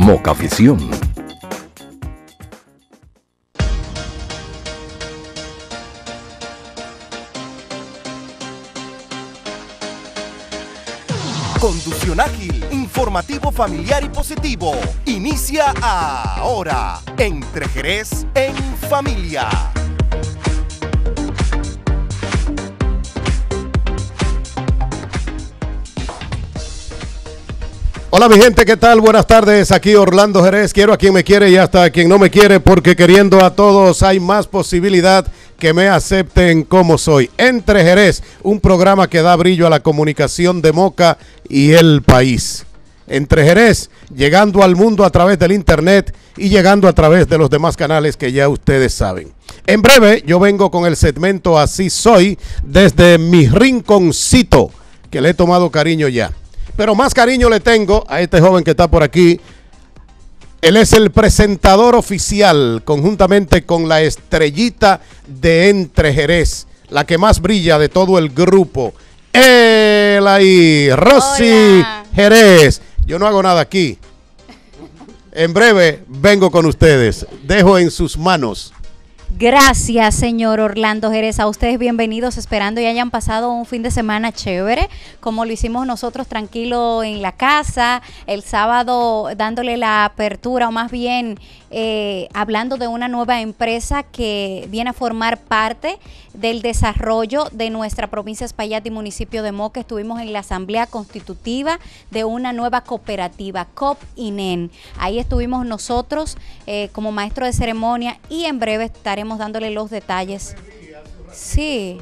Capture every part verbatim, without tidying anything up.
Moca Afición. Conducción ágil, informativo familiar y positivo. Inicia ahora, Entre Jerez en Familia. Hola mi gente, ¿qué tal? Buenas tardes, aquí Orlando Jerez. Quiero a quien me quiere y hasta a quien no me quiere, porque queriendo a todos hay más posibilidad que me acepten como soy. Entre Jerez, un programa que da brillo a la comunicación de Moca y el país. Entre Jerez, llegando al mundo a través del internet y llegando a través de los demás canales que ya ustedes saben. En breve, yo vengo con el segmento Así Soy, desde mi rinconcito, que le he tomado cariño ya. Pero más cariño le tengo a este joven que está por aquí. Él es el presentador oficial, conjuntamente con la estrellita de Entre Jerez, la que más brilla de todo el grupo. Él ahí, Rosy Hola. Jerez. Yo no hago nada aquí. En breve vengo con ustedes. Dejo en sus manos. Gracias, señor Orlando Jerez. A ustedes bienvenidos, esperando y hayan pasado un fin de semana chévere, como lo hicimos nosotros, tranquilo en la casa, el sábado dándole la apertura, o más bien eh, hablando de una nueva empresa que viene a formar parte del desarrollo de nuestra provincia de Espaillat y municipio de Moca. Estuvimos en la asamblea constitutiva de una nueva cooperativa, COP INEN. Ahí estuvimos nosotros eh, como maestro de ceremonia y en breve estaremos dándole los detalles. Sí.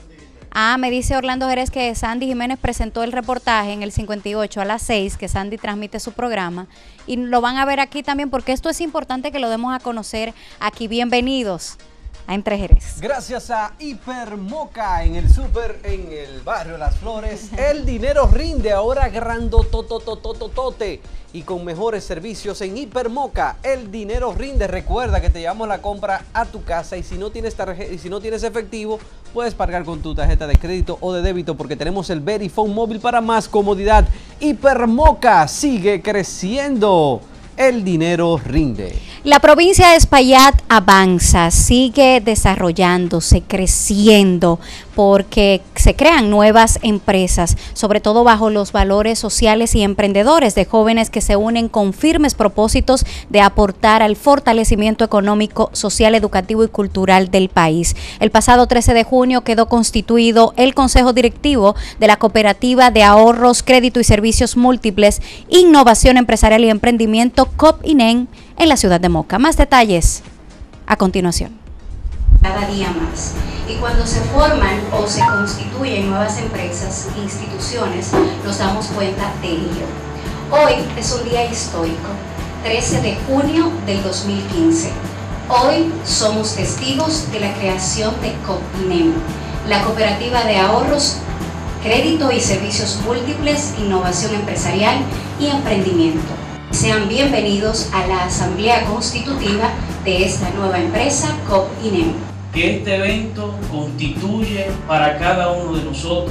Ah, me dice Orlando Jerez que Sandy Jiménez presentó el reportaje en el cincuenta y ocho a las seis, que Sandy transmite su programa, y lo van a ver aquí también, porque esto es importante que lo demos a conocer aquí. Bienvenidos a Entre Jerez. Gracias a Hipermoca en el súper, en el barrio Las Flores. El dinero rinde ahora grandotototototote y con mejores servicios en Hipermoca. El dinero rinde. Recuerda que te llevamos la compra a tu casa, y si no tienes tarjeta, y si no tienes efectivo, puedes pagar con tu tarjeta de crédito o de débito, porque tenemos el Verifone móvil para más comodidad. Hipermoca sigue creciendo. El dinero rinde. La provincia de Espaillat avanza, sigue desarrollándose, creciendo, porque se crean nuevas empresas, sobre todo bajo los valores sociales y emprendedores de jóvenes que se unen con firmes propósitos de aportar al fortalecimiento económico, social, educativo y cultural del país. El pasado trece de junio quedó constituido el Consejo Directivo de la Cooperativa de Ahorros, Crédito y Servicios Múltiples, Innovación Empresarial y Emprendimiento COP INEN en la ciudad de Moca. Más detalles a continuación. Cada día más. Y cuando se forman o se constituyen nuevas empresas e instituciones, nos damos cuenta de ello. Hoy es un día histórico, trece de junio del dos mil quince. Hoy somos testigos de la creación de COP INEN, la Cooperativa de Ahorros, Crédito y Servicios Múltiples, Innovación Empresarial y Emprendimiento. Sean bienvenidos a la Asamblea Constitutiva de esta nueva empresa COP INEN. Que este evento constituye para cada uno de nosotros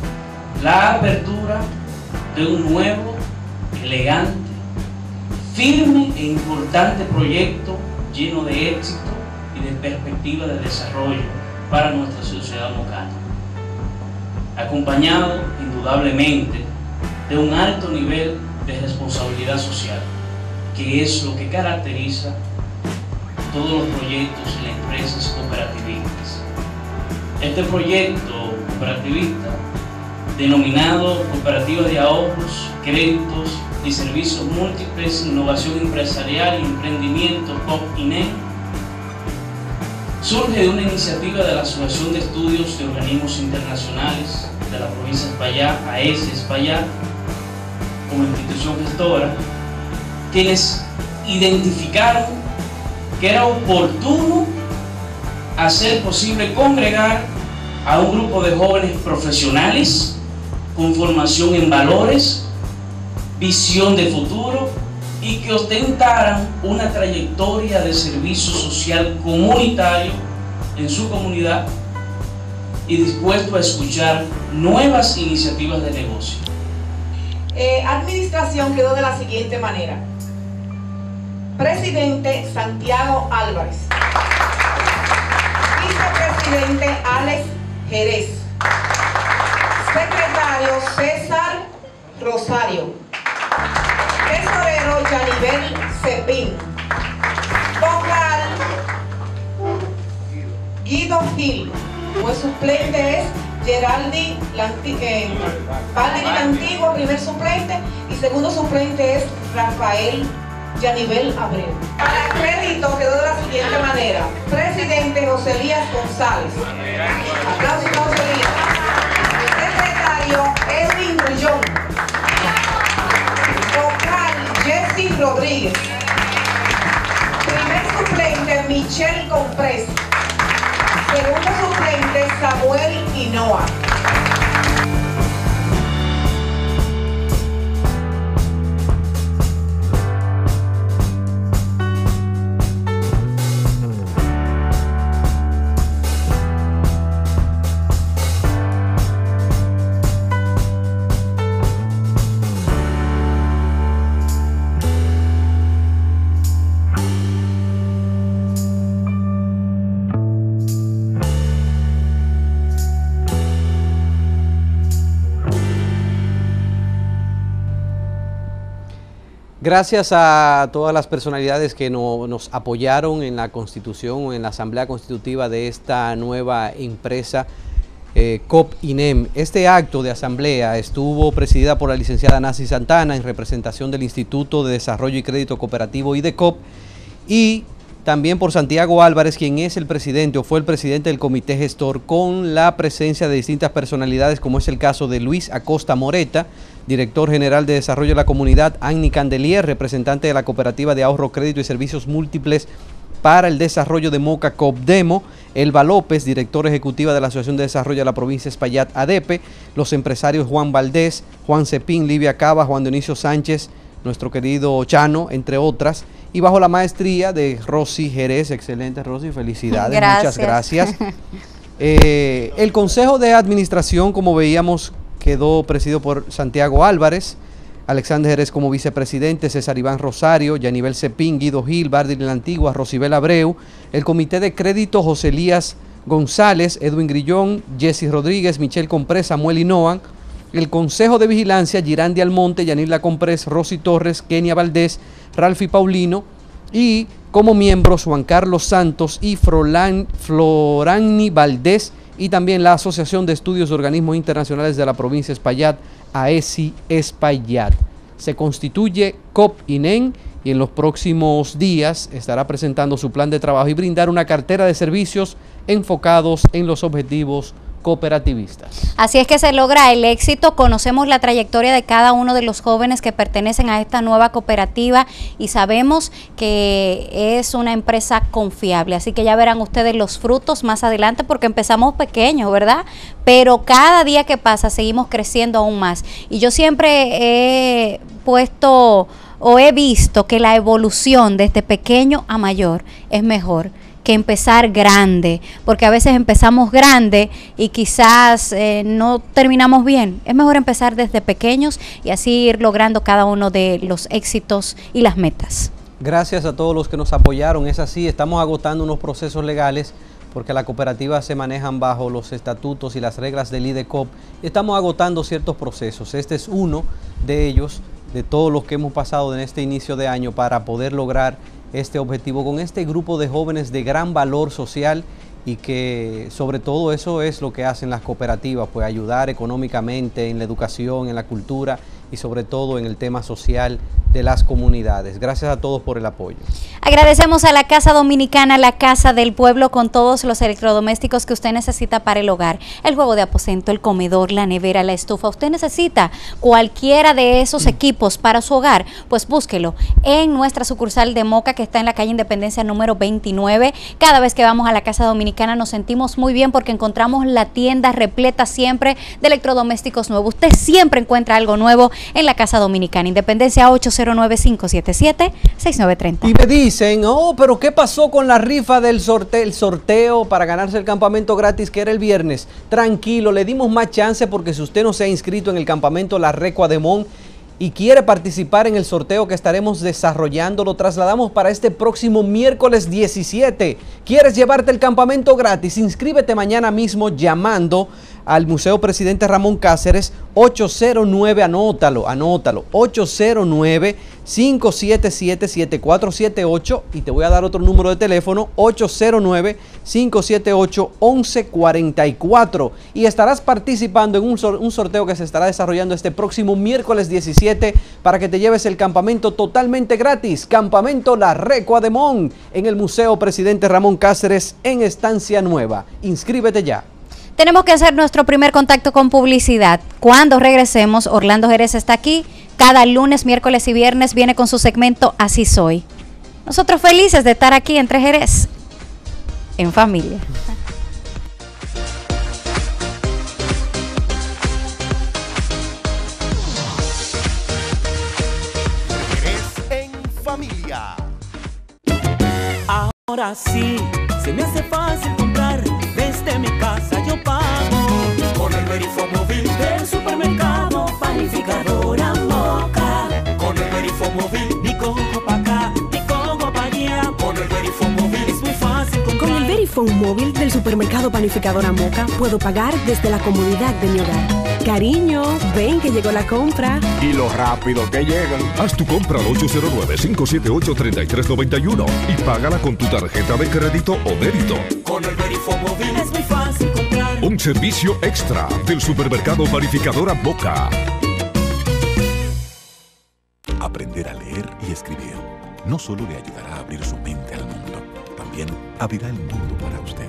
la apertura de un nuevo, elegante, firme e importante proyecto lleno de éxito y de perspectiva de desarrollo para nuestra sociedad mocana, acompañado indudablemente de un alto nivel de responsabilidad social, que es lo que caracteriza todos los proyectos y las empresas cooperativistas. Este proyecto cooperativista, denominado Cooperativa de Ahorros, Créditos y Servicios Múltiples, Innovación Empresarial y Emprendimiento COP INEN, surge de una iniciativa de la Asociación de Estudios de Organismos Internacionales de la provincia de Espaillat, A E S Espaillat, como institución gestora, quienes identificaron que era oportuno hacer posible congregar a un grupo de jóvenes profesionales con formación en valores, visión de futuro y que ostentaran una trayectoria de servicio social comunitario en su comunidad y dispuesto a escuchar nuevas iniciativas de negocio. Eh, administración quedó de la siguiente manera. Presidente Santiago Álvarez. Vicepresidente Alex Jerez. Secretario César Rosario. Tesorero Yanivel Cepín. Vocal Guido Gil. Pues suplente es Geraldi Lanti, eh, Valdiri Lantigua, primer suplente, y segundo suplente es Rafael Yanivel Abreu. Para crédito quedó de la siguiente manera: presidente José Elías González. Aplausos a José Elías. Secretario Edwin Grullón. Vocal Jessy Rodríguez. Primer suplente Michelle Comprés. Segundo suplente Samuel Hinoa. Gracias a todas las personalidades que no, nos apoyaron en la constitución o en la asamblea constitutiva de esta nueva empresa eh, C O P I N E M. Este acto de asamblea estuvo presidida por la licenciada Nancy Santana en representación del Instituto de Desarrollo y Crédito Cooperativo IDECOP y también por Santiago Álvarez, quien es el presidente o fue el presidente del comité gestor, con la presencia de distintas personalidades, como es el caso de Luis Acosta Moreta, director general de Desarrollo de la Comunidad, Annie Candelier, representante de la Cooperativa de Ahorro, Crédito y Servicios Múltiples para el Desarrollo de Moca, COPDEMO, Elba López, directora ejecutiva de la Asociación de Desarrollo de la Provincia Espaillat, ADEPE, los empresarios Juan Valdés, Juan Cepín, Livia Cava, Juan Dionisio Sánchez, nuestro querido Chano, entre otras, y bajo la maestría de Rosy Jerez. Excelente, Rosy, felicidades, Gracias. muchas gracias. Eh, el Consejo de Administración, como veíamos, quedó presidido por Santiago Álvarez, Alexander Jerez como vicepresidente, César Iván Rosario, Yanivel Cepín, Guido Gil, Valdiri La Antigua, Rosibel Abreu, el Comité de Crédito José Elías González, Edwin Grillón, Jessy Rodríguez, Michelle Comprés, Samuel Hinoa, el Consejo de Vigilancia, Girandi Almonte, Yanila Comprés, Rosy Torres, Kenia Valdés, Ralfi Paulino, y como miembros Juan Carlos Santos y Frolan, Florani Valdés, y también la Asociación de Estudios de Organismos Internacionales de la Provincia Espaillat, AESI Espaillat. Se constituye C O P I N E M y en los próximos días estará presentando su plan de trabajo y brindar una cartera de servicios enfocados en los objetivos cooperativistas. Así es que se logra el éxito. Conocemos la trayectoria de cada uno de los jóvenes que pertenecen a esta nueva cooperativa y sabemos que es una empresa confiable, así que ya verán ustedes los frutos más adelante, porque empezamos pequeños, ¿verdad? Pero cada día que pasa seguimos creciendo aún más, y yo siempre he puesto o he visto que la evolución desde pequeño a mayor es mejor que empezar grande, porque a veces empezamos grande y quizás eh, no terminamos bien. Es mejor empezar desde pequeños y así ir logrando cada uno de los éxitos y las metas. Gracias a todos los que nos apoyaron. Es así, estamos agotando unos procesos legales porque las cooperativas se manejan bajo los estatutos y las reglas del IDECOP y estamos agotando ciertos procesos. Este es uno de ellos, de todos los que hemos pasado en este inicio de año para poder lograr este objetivo con este grupo de jóvenes de gran valor social, y que sobre todo eso es lo que hacen las cooperativas, pues ayudar económicamente en la educación, en la cultura y sobre todo en el tema social de las comunidades. Gracias a todos por el apoyo. Agradecemos a la Casa Dominicana, la Casa del Pueblo, con todos los electrodomésticos que usted necesita para el hogar. El juego de aposento, el comedor, la nevera, la estufa. Usted necesita cualquiera de esos equipos para su hogar, pues búsquelo en nuestra sucursal de Moca, que está en la calle Independencia número veintinueve. Cada vez que vamos a la Casa Dominicana nos sentimos muy bien porque encontramos la tienda repleta siempre de electrodomésticos nuevos. Usted siempre encuentra algo nuevo en la Casa Dominicana. Independencia ocho cero nueve, cinco siete siete, seis nueve tres cero. Y me dicen, oh, pero ¿qué pasó con la rifa del sorteo, el sorteo para ganarse el campamento gratis que era el viernes? Tranquilo, le dimos más chance porque si usted no se ha inscrito en el campamento La Recua de Mon, y quiere participar en el sorteo que estaremos desarrollando, lo trasladamos para este próximo miércoles diecisiete. ¿Quieres llevarte el campamento gratis? Inscríbete mañana mismo llamando al Museo Presidente Ramón Cáceres, ocho cero nueve, anótalo, anótalo, ocho cero nueve, cinco siete siete, siete cuatro siete ocho, y te voy a dar otro número de teléfono, ocho cero nueve, cinco siete ocho, once cuarenta y cuatro, y estarás participando en un, sor un sorteo que se estará desarrollando este próximo miércoles diecisiete para que te lleves el campamento totalmente gratis, Campamento La Recua de Mon, en el Museo Presidente Ramón Cáceres en Estancia Nueva. Inscríbete ya. Tenemos que hacer nuestro primer contacto con publicidad. Cuando regresemos, Orlando Jerez está aquí. Cada lunes, miércoles y viernes viene con su segmento Así Soy. Nosotros felices de estar aquí entre Jerez, en familia. Jerez en familia. Ahora sí, se me hace fácil comprar, desde mi casa yo pago. Con el Verifone móvil del supermercado Panificadora Moca. Con el Verifone móvil, ni cojo pa' acá, ni cojo pa' allá. Con el Verifone móvil es muy fácil comprar. Con el Verifone móvil del supermercado Panificadora Moca puedo pagar desde la comodidad de mi hogar. Cariño, ven que llegó la compra. Y lo rápido que llegan. Haz tu compra al ocho cero nueve, cinco siete ocho, tres tres nueve uno y págala con tu tarjeta de crédito o débito. Con el Verifone móvil es muy fácil comprar. Un servicio extra del supermercado Panificadora Moca. Aprender a leer y escribir no solo le ayudará a abrir su mente al mundo, también abrirá el mundo para usted.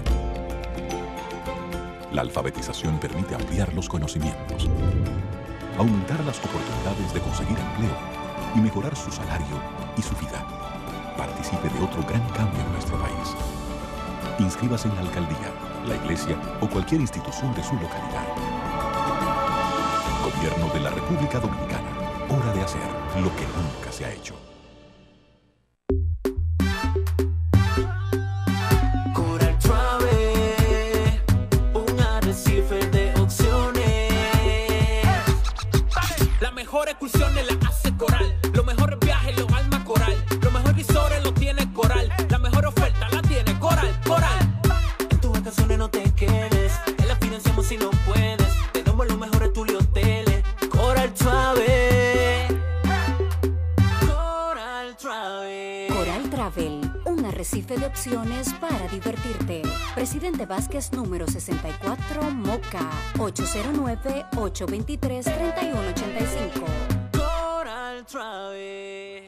La alfabetización permite ampliar los conocimientos, aumentar las oportunidades de conseguir empleo y mejorar su salario y su vida. Participe de otro gran cambio en nuestro país. Inscríbase en la alcaldía, la iglesia o cualquier institución de su localidad. Gobierno de la República Dominicana. Hora de hacer lo que nunca se ha hecho. Excursiones la hace Coral, los mejores viajes los alma Coral, los mejores visores los tiene Coral, la mejor oferta la tiene Coral, Coral. En tus vacaciones no te quedes, en la financiamos si no puedes, te damos los mejores tuyo hoteles, Coral Travel, Coral Travel. Coral Travel, un arrecife de opciones para divertirte. Presidente Vázquez número sesenta y cuatro, Moca, ocho cero nueve, ocho dos tres, tres uno ocho cinco. Coral Travel.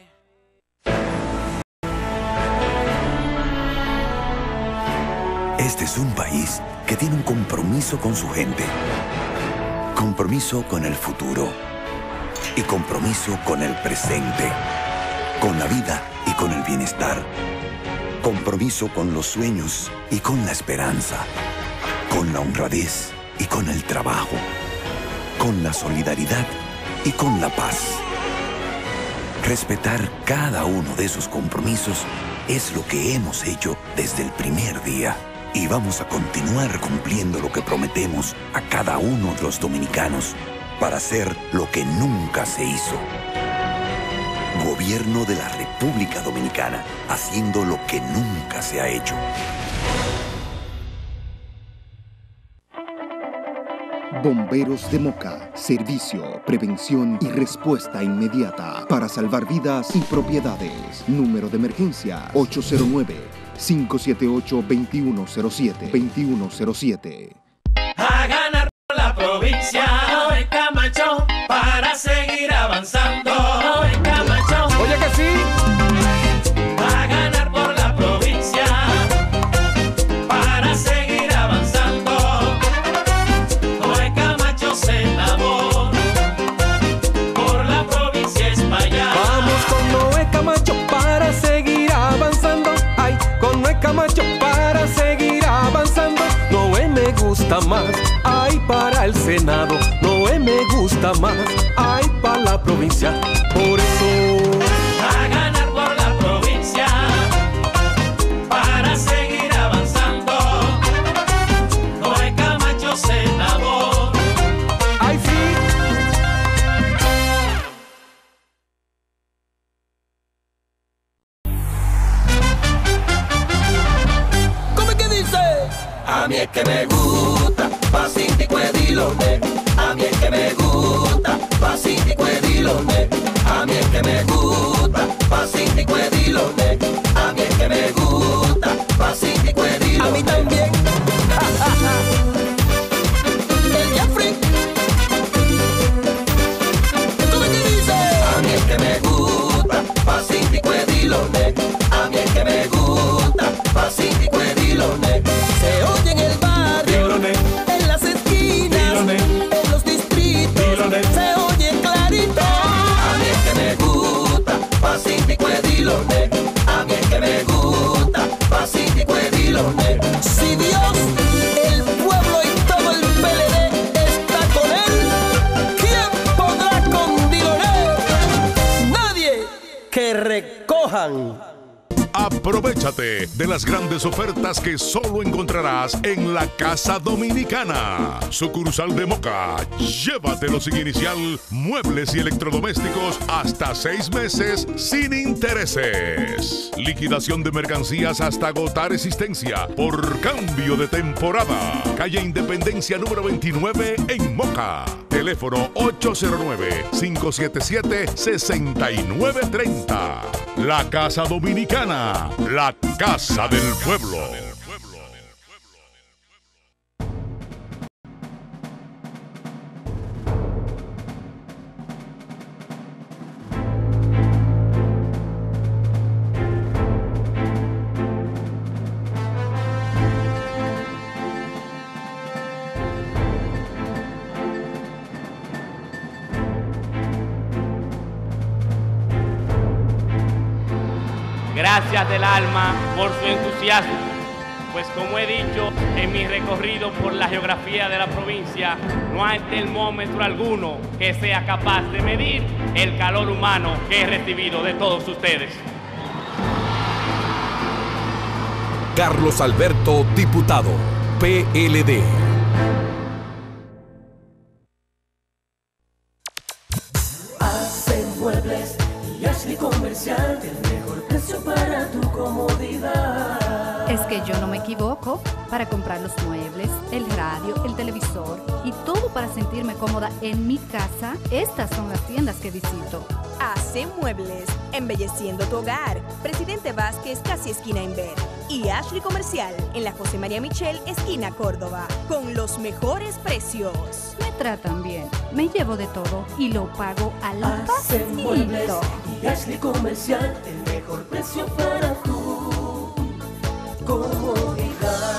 Este es un país que tiene un compromiso con su gente, compromiso con el futuro y compromiso con el presente, con la vida y con el bienestar, compromiso con los sueños y con la esperanza, con la honradez y con el trabajo, con la solidaridad y con la paz. Respetar cada uno de esos compromisos es lo que hemos hecho desde el primer día y vamos a continuar cumpliendo lo que prometemos a cada uno de los dominicanos para hacer lo que nunca se hizo. Gobierno de la República Dominicana, haciendo lo que nunca se ha hecho. Bomberos de Moca, servicio, prevención y respuesta inmediata para salvar vidas y propiedades. Número de emergencia ocho cero nueve, cinco siete ocho, dos uno cero siete, dos uno cero siete. A ganar por la provincia, Joven Camacho, para seguir avanzando. Joven Camacho, oye que sí. A ganar por la provincia, para seguir avanzando. Joven Camacho, senador, por la provincia es para allá. Vamos con Noé Camacho para seguir avanzando. Ay, con Noé Camacho para seguir avanzando. Noé me gusta más, ay, para el Senado. Noé me gusta más, ay, para la provincia. Por eso, a ganar por la provincia, para seguir avanzando. Noé Camacho, senador. Ay, sí. gusta, pasitico de dilone. A mí es que me gusta, pasitico de dilone. A mí es que me gusta, pasitico de dilone. A mí es que me gusta, pasitico de dilone. A mí también. El Jeffrey. ¿Tú me dices? A mí es que me gusta, pasitico de dilone. A mí es que me gusta, pasitico de dilone. Se oye en el barrio, dilone. En las esquinas, dilone. En los distritos, dilone. Se oye clarito. A mí es que me gusta, pasitico de dilone. A mí es que me gusta, pasitico de dilone. Si Dios, el pueblo y todo el P L D está con él, ¿quién podrá con Dilone? Nadie. Que recojan. Aprovechate de las grandes ofertas que solo encontrarás en la Casa Dominicana. Sucursal de Moca. Llévatelo sin inicial, muebles y electrodomésticos hasta seis meses sin intereses. Liquidación de mercancías hasta agotar existencia por cambio de temporada. Calle Independencia número veintinueve en Moca. Teléfono ocho cero nueve, cinco siete siete, seis nueve tres cero. La Casa Dominicana, la casa del pueblo. Gracias del alma por su entusiasmo, pues como he dicho en mi recorrido por la geografía de la provincia, no hay termómetro alguno que sea capaz de medir el calor humano que he recibido de todos ustedes. Carlos Alberto, diputado, P L D. Hace muebles y Ashley Comercial, el mejor precio para tu comodidad. Es que yo no me equivoco para comprar los muebles, el radio, el televisor y todo para sentirme cómoda en mi casa. Estas son las tiendas que visito. Hace Muebles, embelleciendo tu hogar. Presidente Vázquez, casi esquina Inver. Y Ashley Comercial, en la José María Michel, esquina Córdoba, con los mejores precios. Me tratan bien, me llevo de todo y lo pago al Hace Muebles pasito. y Ashley Comercial, el mejor precio para tu comodidad.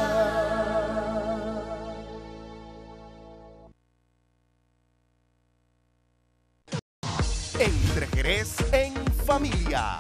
Entre Jerez en familia.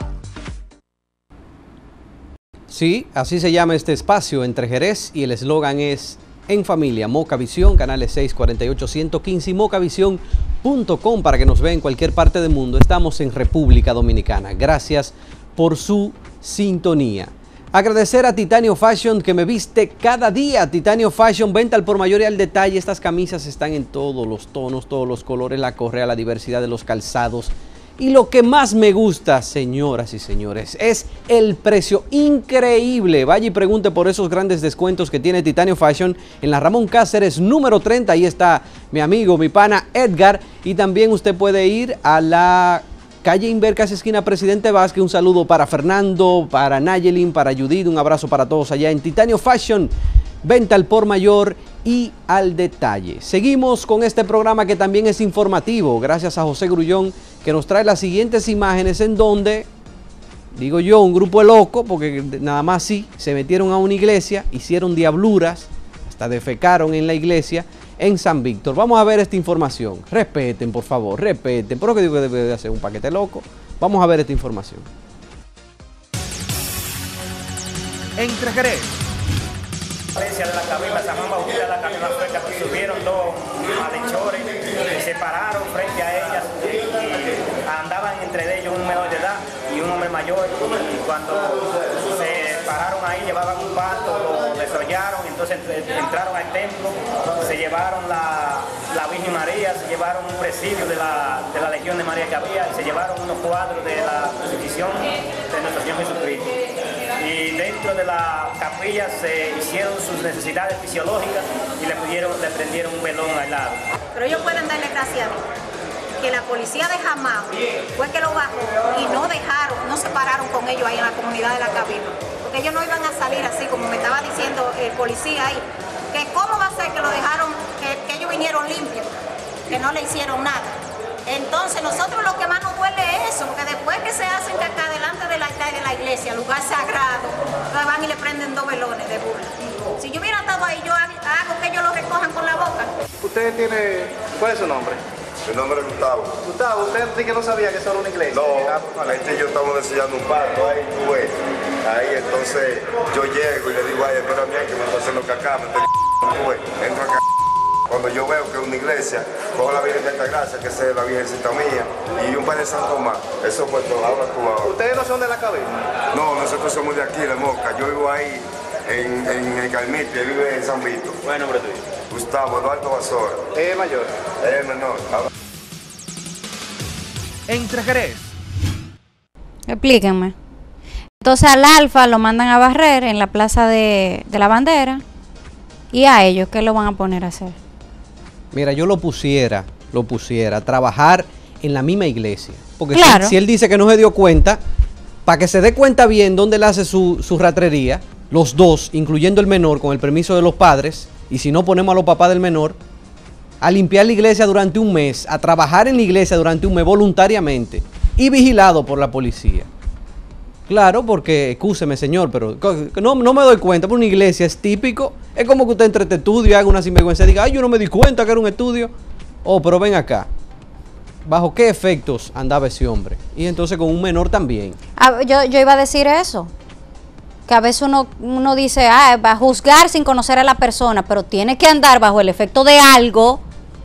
Sí, así se llama este espacio, Entre Jerez, y el eslogan es En Familia. Moca Visión, canales seis cuarenta y ocho, ciento quince y mocavisión punto com para que nos vea en cualquier parte del mundo. Estamos en República Dominicana. Gracias por su sintonía. Agradecer a Titanio Fashion que me viste cada día. Titanio Fashion, venta al por mayor y al detalle. Estas camisas están en todos los tonos, todos los colores, la correa, la diversidad de los calzados. Y lo que más me gusta, señoras y señores, es el precio increíble. Vaya y pregunte por esos grandes descuentos que tiene Titanio Fashion en la Ramón Cáceres número treinta. Ahí está mi amigo, mi pana Edgar. Y también usted puede ir a la calle Inver, casi esquina Presidente Vázquez. Un saludo para Fernando, para Nayelin, para Judith. Un abrazo para todos allá en Titanio Fashion. Venta al por mayor y al detalle. Seguimos con este programa que también es informativo. Gracias a José Grullón, que nos trae las siguientes imágenes en donde, digo yo, un grupo de locos, porque nada más sí, se metieron a una iglesia, hicieron diabluras, hasta defecaron en la iglesia en San Víctor. Vamos a ver esta información. Respeten, por favor, respeten. ¿Por qué digo que debe de hacer un paquete loco? Vamos a ver esta información. Entre Jerez. De la cabina, San Juan Bautista, la cabina fue que aquí subieron dos malhechores y se pararon frente a ellas. Andaban entre ellos un menor de edad y un hombre mayor. Y cuando se pararon ahí, llevaban un pato, lo desollaron, entonces entraron al templo, se llevaron la, la Virgen María, se llevaron un presidio de la, de la Legión de María que había y se llevaron unos cuadros de la crucifixión de nuestro Señor Jesucristo. y dentro de la capilla se hicieron sus necesidades fisiológicas y le, pudieron, le prendieron un velón al lado. Pero ellos pueden darle gracias a Dios que la policía de Jamao fue que lo bajó y no dejaron, no se pararon con ellos ahí en la comunidad de la cabina, porque ellos no iban a salir así como me estaba diciendo el policía ahí, que cómo va a ser que lo dejaron, que, que ellos vinieron limpios, que no le hicieron nada. Entonces nosotros lo que más nos duele es eso, porque después que se hacen acá delante del altar de la iglesia, lugar sagrado, van y le prenden dos velones de burla. Si yo hubiera estado ahí, yo hago que ellos lo recojan con la boca. ¿Usted tiene, cuál es su nombre? Mi nombre es Gustavo. Gustavo, ¿usted sí que no sabía que eso era una iglesia? No, este y yo estamos enseñando un parto ahí, tú ves. Ahí entonces yo llego y le digo, ay, espérame que me estoy haciendo cacá, me estoy tú ves, entro acá. Cuando yo veo que es una iglesia, cojo la Virgen de Altagracia, que es la Virgencita mía, y un Padre Santo más. Eso fue todo, ahora tú ahora. ¿Ustedes no son de la cabina? No, nosotros somos de aquí, de Moca. Yo vivo ahí en, en el Carmite, él vive en San Vito. ¿Cuál es el nombre tuyo? Gustavo Eduardo Basora. ¿Es mayor? Es menor. Entre Jerez. Explíquenme. Entonces al Alfa lo mandan a barrer en la plaza de, de la bandera. ¿Y a ellos qué lo van a poner a hacer? Mira, yo lo pusiera, lo pusiera a trabajar en la misma iglesia. Porque claro. si, si él dice que no se dio cuenta, para que se dé cuenta bien dónde él hace su, su ratrería, los dos, incluyendo el menor, con el permiso de los padres, y si no ponemos a los papás del menor, a limpiar la iglesia durante un mes, a trabajar en la iglesia durante un mes voluntariamente y vigilado por la policía. Claro, porque, excúseme señor, pero no, no me doy cuenta, por una iglesia es típico, es como que usted entre este estudio y haga una sinvergüenza y diga, ay, yo no me di cuenta que era un estudio. Oh, pero ven acá, ¿bajo qué efectos andaba ese hombre? Y entonces con un menor también. Ah, yo, yo iba a decir eso. Que a veces uno, uno dice, ah, va a juzgar sin conocer a la persona, pero tiene que andar bajo el efecto de algo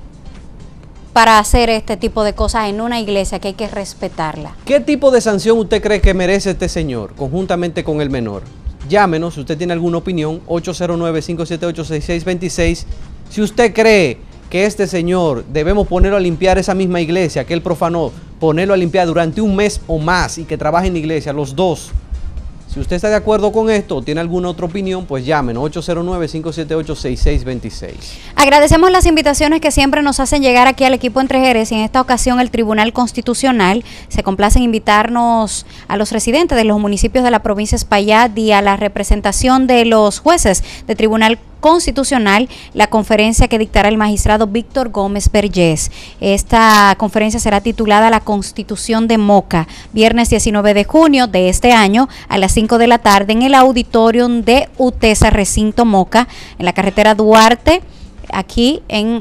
para hacer este tipo de cosas en una iglesia que hay que respetarla. ¿Qué tipo de sanción usted cree que merece este señor, conjuntamente con el menor? Llámenos, si usted tiene alguna opinión, ocho cero nueve, cinco siete ocho, seis seis dos seis. Si usted cree que este señor debemos ponerlo a limpiar esa misma iglesia que él profanó, ponerlo a limpiar durante un mes o más y que trabaje en la iglesia, los dos. Si usted está de acuerdo con esto o tiene alguna otra opinión, pues llámenos ocho cero nueve, cinco siete ocho, seis seis dos seis. Agradecemos las invitaciones que siempre nos hacen llegar aquí al equipo Entre Jerez y en esta ocasión el Tribunal Constitucional se complace en invitarnos a los residentes de los municipios de la provincia de Espaillat y a la representación de los jueces del Tribunal Constitucional, la conferencia que dictará el magistrado Víctor Gómez Vergés. Esta conferencia será titulada La Constitución de Moca, viernes diecinueve de junio de este año a las cinco de la tarde en el auditorium de UTESA Recinto Moca, en la carretera Duarte, aquí en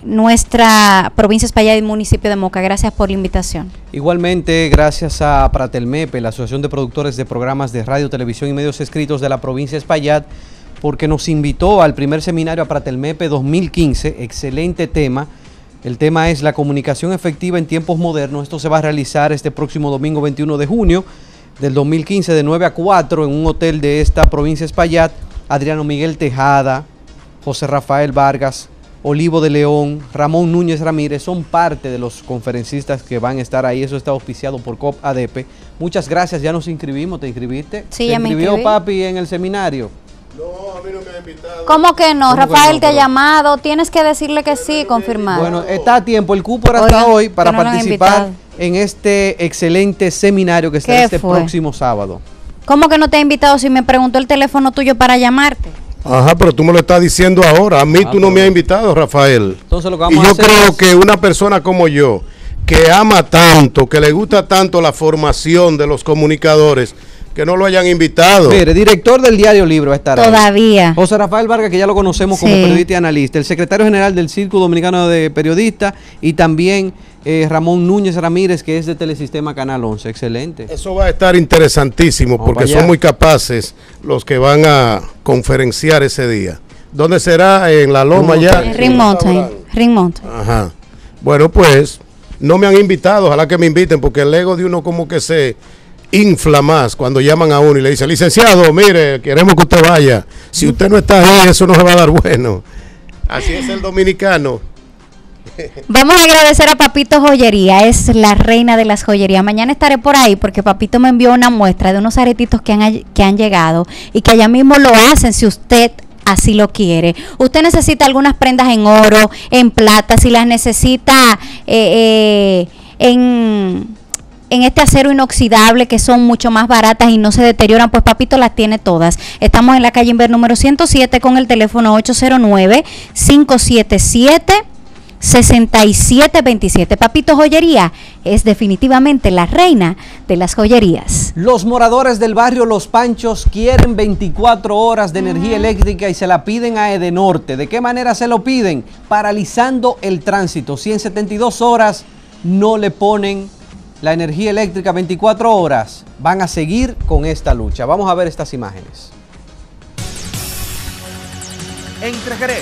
nuestra provincia de Espaillat y municipio de Moca. Gracias por la invitación. Igualmente, gracias a Pratelmepe, la Asociación de Productores de Programas de Radio, Televisión y Medios Escritos de la provincia de Espaillat, porque nos invitó al primer seminario a Pratelmepe dos mil quince, excelente tema. El tema es la comunicación efectiva en tiempos modernos. Esto se va a realizar este próximo domingo veintiuno de junio del dos mil quince de nueve a cuatro en un hotel de esta provincia de Espaillat. Adriano Miguel Tejada, José Rafael Vargas, Olivo de León, Ramón Núñez Ramírez son parte de los conferencistas que van a estar ahí. Eso está auspiciado por C O P A D E P E. Muchas gracias, ya nos inscribimos. ¿Te inscribiste? Sí, ¿Te ya me inscribió inscribí. papi en el seminario? No, a mí no me ha invitado. ¿Cómo que no? ¿Cómo que Rafael no? te ha Pero- llamado, tienes que decirle que sí, confirmado. Bueno, está a tiempo. El cupo era hasta Oigan, hoy para que no lo han participar invitado. en este excelente seminario que será ¿Qué este fue? próximo sábado. ¿Cómo que no te ha invitado si me preguntó el teléfono tuyo para llamarte? Ajá, pero tú me lo estás diciendo ahora. A mí Ah, tú no pero- me has invitado, Rafael. Entonces lo que Y vamos a yo hacer creo es- que una persona como yo, que ama tanto, que le gusta tanto la formación de los comunicadores, que no lo hayan invitado. Mire, director del Diario Libre va a estar ahí. Todavía. José Rafael Vargas, que ya lo conocemos como Sí. periodista y analista. El secretario general del Círculo Dominicano de Periodistas y también eh, Ramón Núñez Ramírez, que es de Telesistema Canal once. Excelente. Eso va a estar interesantísimo Vamos porque para allá. son muy capaces los que van a conferenciar ese día. ¿Dónde será? En la Loma ya. En Ring Mountain. Ring Mountain. Ajá. Bueno, pues no me han invitado, ojalá que me inviten porque el ego de uno como que se infla más cuando llaman a uno y le dicen, licenciado, mire, queremos que usted vaya. Si usted no está ahí, eso no se va a dar bueno. Así es el dominicano. Vamos a agradecer a Papito Joyería, es la reina de las joyerías. Mañana estaré por ahí porque Papito me envió una muestra de unos aretitos que han, que han llegado y que allá mismo lo hacen si usted así lo quiere. Usted necesita algunas prendas en oro, en plata, si las necesita eh, eh, en... en este acero inoxidable que son mucho más baratas y no se deterioran, pues Papito las tiene todas. Estamos en la calle Inver número ciento siete con el teléfono ocho cero nueve, cinco siete siete, seis siete dos siete. Papito Joyería es definitivamente la reina de las joyerías. Los moradores del barrio Los Panchos quieren veinticuatro horas de energía eléctrica y se la piden a Edenorte. ¿De qué manera se lo piden? Paralizando el tránsito. Si en setenta y dos horas no le ponen la energía eléctrica veinticuatro horas, van a seguir con esta lucha. Vamos a ver estas imágenes. Entre Jerez.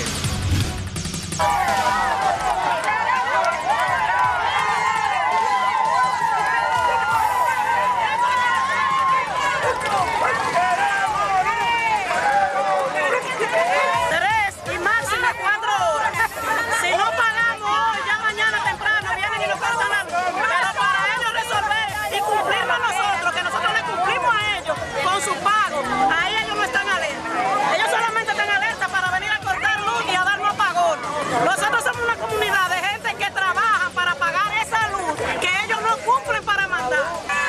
Tres y máximo cuatro horas. Si no pagamos hoy, ya mañana temprano vienen y nos cortan la luz. Pero para ellos resolver y cumplirnos nosotros, que nosotros le cumplimos a ellos con su pago, ahí ellos no están alerta. Ellos solamente están alerta para venir a cortar luz y a darnos apagón. Nosotros somos una comunidad de gente que trabaja para pagar esa luz que ellos no cumplen para mandar.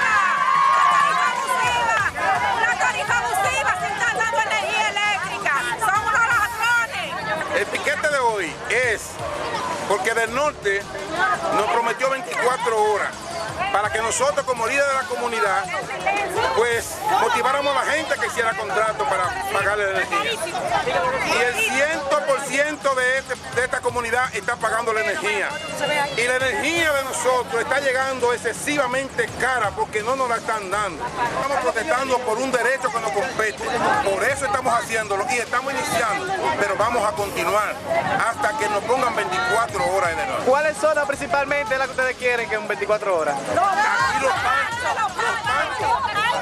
Una tarifa abusiva se está dando energía eléctrica. Son unos ladrones. El piquete de hoy es porque del norte nos prometió veinticuatro horas para que nosotros como líderes de la comunidad pues motiváramos a la gente que hiciera contrato para pagarle la energía. Y el cien por ciento de, este, de esta comunidad está pagando la energía. Y la energía de nosotros está llegando excesivamente cara porque no nos la están dando. Estamos protestando por un derecho que nos compete. Por eso estamos haciéndolo y estamos iniciando, pero vamos a continuar hasta que nos pongan veinticuatro horas en el norte. ¿Cuáles son principalmente las que ustedes quieren que en veinticuatro horas? Aquí los panchos, los panchos.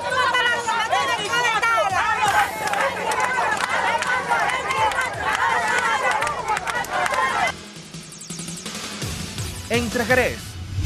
Entre Jerez.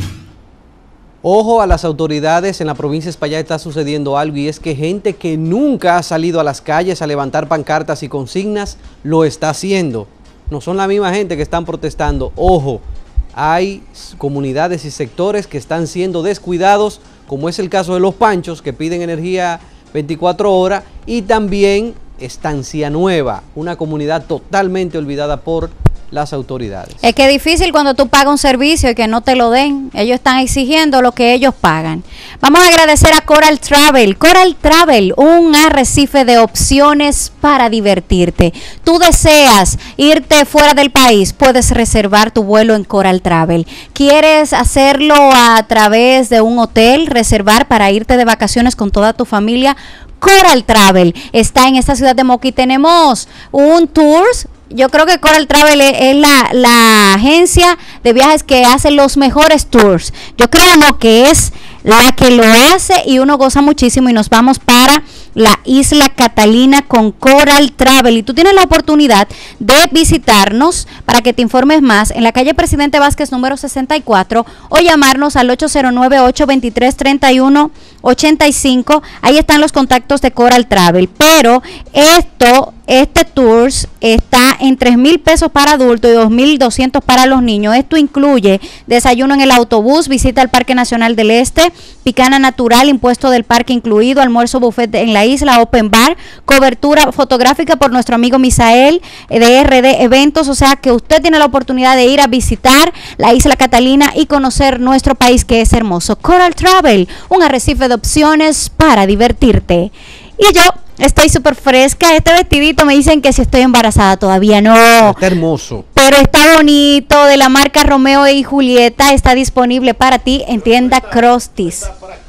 Ojo a las autoridades, en la provincia de Espaillat está sucediendo algo y es que gente que nunca ha salido a las calles a levantar pancartas y consignas, lo está haciendo. No son la misma gente que están protestando. Ojo, hay comunidades y sectores que están siendo descuidados, como es el caso de Los Panchos, que piden energía veinticuatro horas, y también Estancia Nueva, una comunidad totalmente olvidada por las autoridades. Es que es difícil cuando tú pagas un servicio y que no te lo den. Ellos están exigiendo lo que ellos pagan. Vamos a agradecer a Coral Travel. Coral Travel, un arrecife de opciones para divertirte. Tú deseas irte fuera del país, puedes reservar tu vuelo en Coral Travel. ¿Quieres hacerlo a través de un hotel, reservar para irte de vacaciones con toda tu familia? Coral Travel está en esta ciudad de Moca y tenemos un tours. Yo creo que Coral Travel es, es la, la agencia de viajes que hace los mejores tours. Yo creo no que es la que lo hace y uno goza muchísimo y nos vamos para la Isla Catalina con Coral Travel y tú tienes la oportunidad de visitarnos para que te informes más en la calle Presidente Vázquez número sesenta y cuatro o llamarnos al ocho cero nueve, ocho dos tres, tres uno ocho cinco. Ahí están los contactos de Coral Travel, pero esto este tours está en tres mil pesos para adultos y dos mil doscientos para los niños. Esto incluye desayuno en el autobús, visita al Parque Nacional del Este, picana natural, impuesto del parque incluido, almuerzo buffet en la isla, open bar, cobertura fotográfica por nuestro amigo Misael de R D Eventos. O sea que usted tiene la oportunidad de ir a visitar la Isla Catalina y conocer nuestro país que es hermoso. Coral Travel, un arrecife de opciones para divertirte. Y yo estoy súper fresca. Este vestidito me dicen que si estoy embarazada, todavía no. Está hermoso. Pero está bonito, de la marca Romeo y Julieta. Está disponible para ti en tienda Crostis.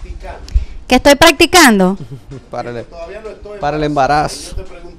¿Qué estoy practicando? Para el, para el embarazo.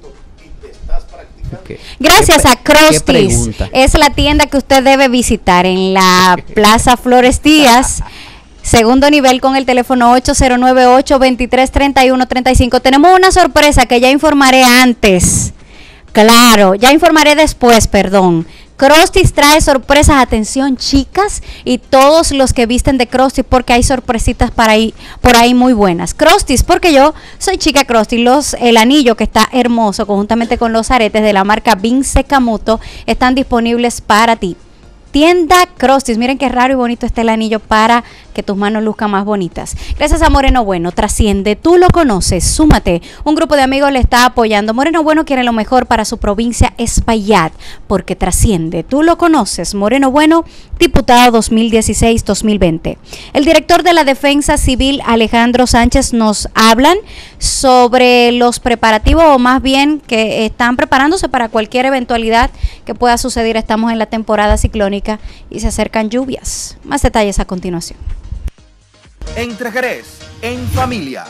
Okay. Gracias a Crostis. Es la tienda que usted debe visitar en la Plaza Flores Díaz. Segundo nivel con el teléfono ocho cero nueve, ocho dos tres, tres uno tres cinco. Tenemos una sorpresa que ya informaré antes, Claro, ya informaré después, perdón. Crostis trae sorpresas, atención chicas y todos los que visten de Crostis porque hay sorpresitas para ahí, por ahí muy buenas. Crostis, porque yo soy chica Crostis, los, el anillo que está hermoso conjuntamente con los aretes de la marca Vince Camuto están disponibles para ti. Tienda Crostis, miren qué raro y bonito está el anillo para que tus manos luzcan más bonitas. Gracias a Moreno Bueno, trasciende, tú lo conoces, súmate. Un grupo de amigos le está apoyando. Moreno Bueno quiere lo mejor para su provincia Espaillat, porque trasciende, tú lo conoces. Moreno Bueno, diputado dos mil dieciséis dos mil veinte. El director de la Defensa Civil, Alejandro Sánchez, nos hablan sobre los preparativos, o más bien que están preparándose para cualquier eventualidad que pueda suceder. Estamos en la temporada ciclónica y se acercan lluvias. Más detalles a continuación. Entre Jerez, en familia.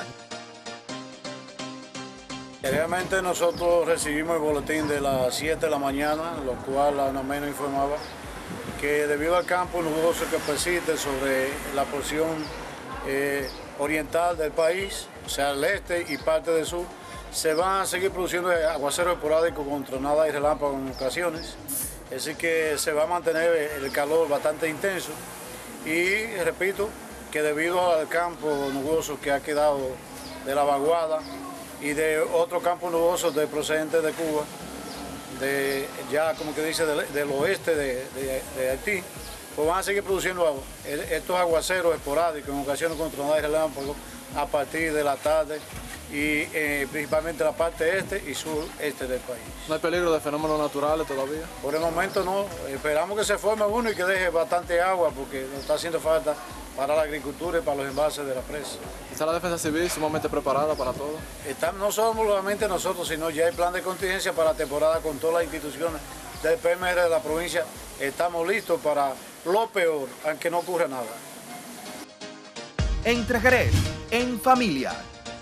Realmente nosotros recibimos el boletín de las siete de la mañana, lo cual la UNAMEN nos informaba que debido al campo nuboso que persiste sobre la porción eh, oriental del país, o sea, el este y parte del sur, se van a seguir produciendo aguaceros esporádicos con tronadas y relámpagos en ocasiones, así que se va a mantener el calor bastante intenso y, repito, que debido al campo nuboso que ha quedado de la vaguada y de otro campo nuboso de procedente de Cuba, de ya como que dice del, del oeste de, de, de Haití, pues van a seguir produciendo estos aguaceros esporádicos en ocasiones con tronadas y relámpagos a partir de la tarde y eh, principalmente la parte este y sureste del país. ¿No hay peligro de fenómenos naturales todavía? Por el momento no, esperamos que se forme uno y que deje bastante agua porque nos está haciendo falta para la agricultura y para los embalses de la presa. ¿Está la Defensa Civil sumamente preparada para todo? Está, no solamente nosotros, sino ya hay plan de contingencia para la temporada con todas las instituciones del P M R de la provincia. Estamos listos para lo peor, aunque no ocurra nada. Entre Jerez, en familia.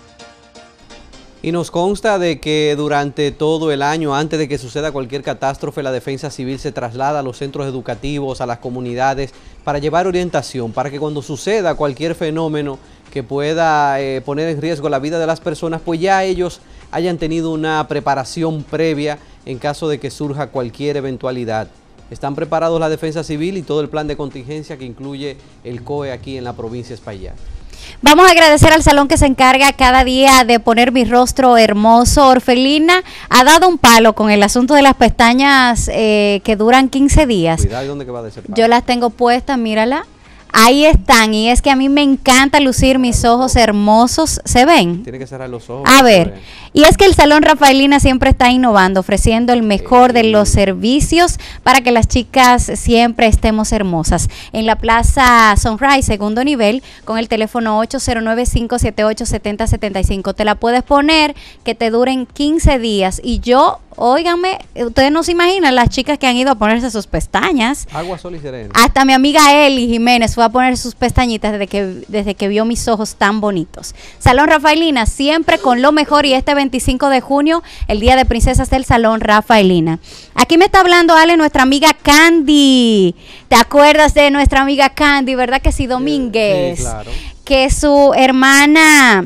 Y nos consta de que durante todo el año, antes de que suceda cualquier catástrofe, la Defensa Civil se traslada a los centros educativos, a las comunidades, para llevar orientación, para que cuando suceda cualquier fenómeno que pueda eh, poner en riesgo la vida de las personas, pues ya ellos hayan tenido una preparación previa en caso de que surja cualquier eventualidad. Están preparados la Defensa Civil y todo el plan de contingencia que incluye el C O E aquí en la provincia de Espaillat. Vamos a agradecer al salón que se encarga cada día de poner mi rostro hermoso. Orfelina ha dado un palo con el asunto de las pestañas eh, que duran quince días. Cuidado, ¿dónde que va a ser palo? Yo las tengo puestas, mírala. Ahí están, y es que a mí me encanta lucir mis ojos hermosos. ¿Se ven? Tiene que cerrar los ojos. A ver, y es que el Salón Rafaelina siempre está innovando, ofreciendo el mejor de los servicios para que las chicas siempre estemos hermosas. En la Plaza Sunrise, segundo nivel, con el teléfono ocho cero nueve, cinco siete ocho, siete cero siete cinco. Te la puedes poner que te duren quince días. Y yo, óiganme, ustedes no se imaginan las chicas que han ido a ponerse sus pestañas. Agua, sol y sereno. Hasta mi amiga Eli Jiménez fue a poner sus pestañitas desde que, desde que vio mis ojos tan bonitos. Salón Rafaelina, siempre con lo mejor, y este veinticinco de junio, el Día de Princesas del Salón Rafaelina. Aquí me está hablando Ale, nuestra amiga Candy. ¿Te acuerdas de nuestra amiga Candy, verdad que sí, Domínguez? Sí, claro. Que su hermana...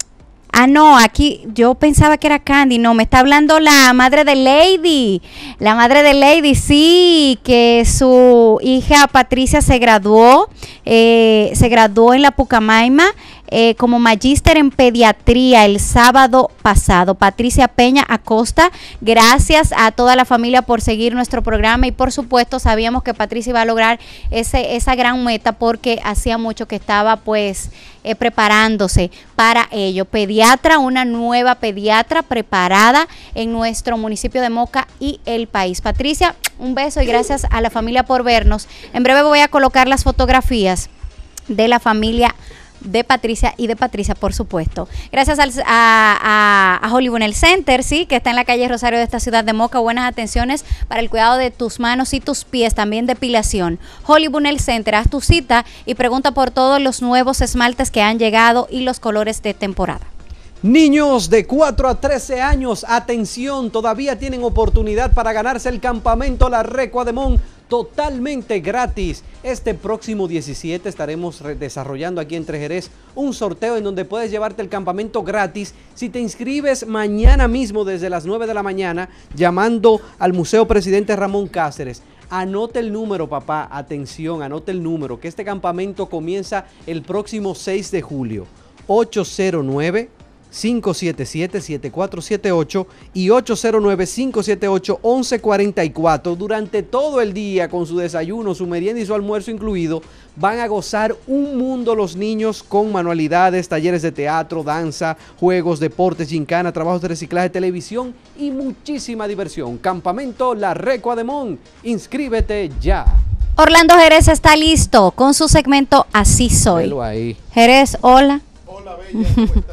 Ah, no, aquí yo pensaba que era Candy, no, me está hablando la madre de Lady, la madre de Lady, sí, que su hija Patricia se graduó, eh, se graduó en la Pucamaima eh, como magíster en pediatría el sábado pasado. Patricia Peña Acosta, gracias a toda la familia por seguir nuestro programa y por supuesto sabíamos que Patricia iba a lograr ese, esa gran meta porque hacía mucho que estaba pues... Eh, preparándose para ello. Pediatra, una nueva pediatra preparada en nuestro municipio de Moca y el país. Patricia, un beso y gracias a la familia por vernos. En breve voy a colocar las fotografías de la familia de Patricia y de Patricia, por supuesto. Gracias al, a, a, a Hollywood Nail Center, sí, que está en la calle Rosario de esta ciudad de Moca. Buenas atenciones para el cuidado de tus manos y tus pies, también depilación. Hollywood Nail Center, haz tu cita y pregunta por todos los nuevos esmaltes que han llegado y los colores de temporada. Niños de cuatro a trece años, atención, todavía tienen oportunidad para ganarse el campamento La Recua de Mon totalmente gratis. Este próximo diecisiete estaremos desarrollando aquí en Tres Jerez un sorteo en donde puedes llevarte el campamento gratis si te inscribes mañana mismo desde las nueve de la mañana llamando al Museo Presidente Ramón Cáceres. Anote el número, papá, atención, anote el número, que este campamento comienza el próximo seis de julio. ocho cero nueve, cinco siete siete, siete cuatro siete ocho y ocho cero nueve, cinco siete ocho, once cuarenta y cuatro. Durante todo el día, con su desayuno, su merienda y su almuerzo incluido, van a gozar un mundo los niños con manualidades, talleres de teatro, danza, juegos, deportes, gincana, trabajos de reciclaje, televisión y muchísima diversión. Campamento La Recua de Mon. Inscríbete ya. Orlando Jerez está listo con su segmento Así Soy. Velo ahí. Jerez, hola. Hola, bella, ¿cómo estás?